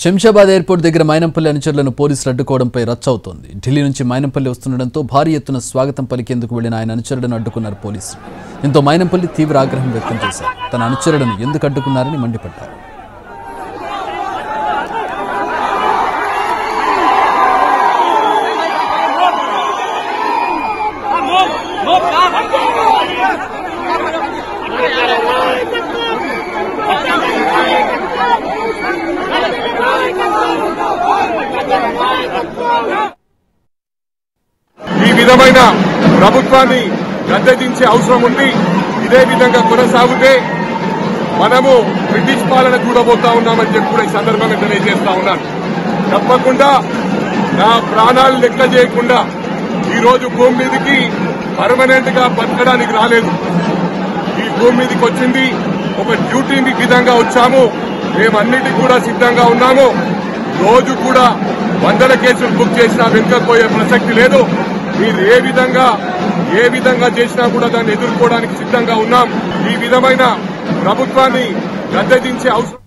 Shamshabad airport దగ్గర మైనంపల్లి అనుచరులను పోలీసులు అడ్డుకోవడంపై రచ్చ అవుతోంది. ఢిల్లీ నుంచి మైనంపల్లి వస్తుండటంతో భారీ ఎత్తున స్వాగతం పలికేందుకు వెళ్లిన ఆయన అనుచరులను అడ్డుకున్నారు పోలీసులు. దీంతో మైనంపల్లి తీవ్ర ఆగ్రహం వ్యక్తం చేశారు. తన అనుచరులను ఎందుకు అడ్డుకున్నారని మండిపడ్డారు. ఈ విధమైన ప్రభుత్వాన్ని గద్దెదించే అవసరం ఉంది. ఇదే విధంగా కొనసాగితే మనము బ్రిటిష్ పాలన చూడబోతా ఉన్నామని చెప్పి కూడా ఈ సందర్భంగా తెలియజేస్తా ఉన్నాను. తప్పకుండా నా ప్రాణాలు లెక్క చేయకుండా ఈరోజు భూమి మీదకి పర్మనెంట్ గా బతకడానికి రాలేదు. ఈ భూమి మీదకి వచ్చింది ఒక డ్యూటీని విధంగా వచ్చాము. మేమన్నిటికీ కూడా సిద్ధంగా ఉన్నాము. రోజు కూడా 100 కేసులు బుక్ చేసినా వెనుకపోయే ప్రసక్తి లేదు. మీరు ఏ విధంగా చేసినా కూడా దాన్ని ఎదుర్కోవడానికి సిద్ధంగా ఉన్నాం. ఈ విధమైన ప్రభుత్వాన్ని గద్దెదించే అవసరం